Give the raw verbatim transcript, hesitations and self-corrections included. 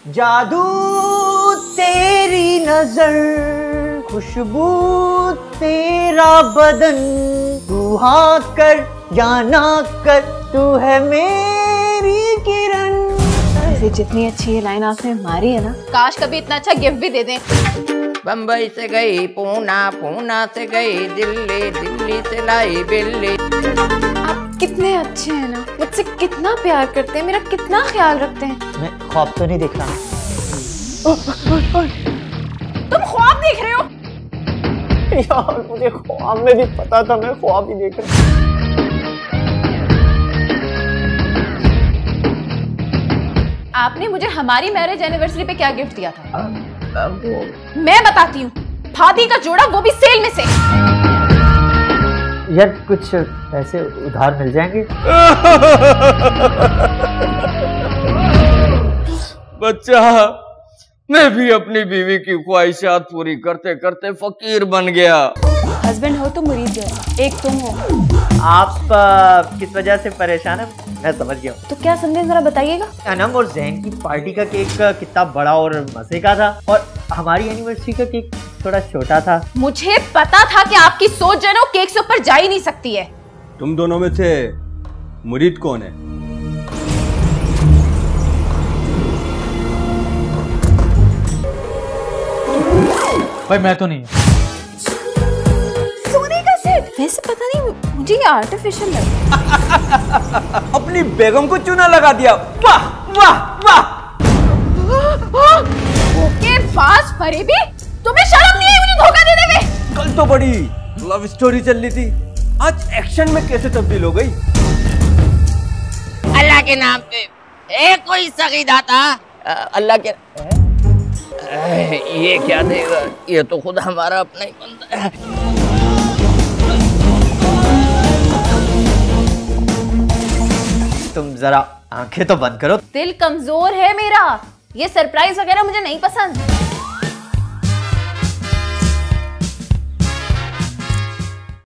जादू तेरी नजर, खुशबू तेरा बदन, तू हाँ कर या ना कर, तू है मेरी किरण। वैसे जितनी अच्छी ये लाइन आपने मारी है ना, काश कभी इतना अच्छा गिफ्ट भी दे दें। बम्बई से गई पूना, पूना से गई दिल्ली, दिल्ली से लाई बिल्ली। आप कितने अच्छे हैं ना, मुझसे कितना प्यार करते हैं, मेरा कितना ख्याल रखते हैं। मैं ख्वाब तो नहीं देख रहा। तुम ख्वाब देख रहे हो? यार मुझे ख्वाब में भी पता था मैं ख्वाब ही देख रहा। आपने मुझे हमारी मैरिज एनिवर्सरी पे क्या गिफ्ट दिया था? आ, वो... मैं बताती हूँ, खादी का जोड़ा, वो भी सेल में से। यार कुछ पैसे उधार मिल जाएंगे? बच्चा, मैं भी अपनी बीवी की ख्वाहिशात पूरी करते करते फकीर बन गया। हस्बैंड हो तो मुरीद जैसा, एक तुम हो। आप आ, किस वजह से परेशान है मैं समझ गया हूँ। तो क्या संदेश जरा बताइएगा। अनम और जैन की पार्टी का केक कितना बड़ा और मजे का था, और हमारी एनिवर्सरी का केक थोड़ा छोटा था। मुझे पता था कि आपकी सोच जो है ना वो केक से ऊपर जा ही नहीं सकती है। तुम दोनों में से मुरीद कौन है? भाई मैं तो नहीं। सोने का सेट? वैसे पता नहीं, मुझे ये आर्टिफिशियल लगा। अपनी बेगम को चूना लगा दिया। वाह वाह वाह। ओके फास्ट फरीबी, तुम्हें शर्म नहीं आई मुझे धोखा देने में? कल तो बड़ी लव स्टोरी चल रही थी, आज एक्शन में कैसे तब्दील हो गई? अल्लाह के नाम पे एक कोई सगी दाता। अल्लाह के ये क्या देगा, ये तो खुद हमारा अपना ही बंदा है। तुम जरा आंखें तो बंद करो। दिल कमजोर है मेरा, ये सरप्राइज वगैरह मुझे नहीं पसंद।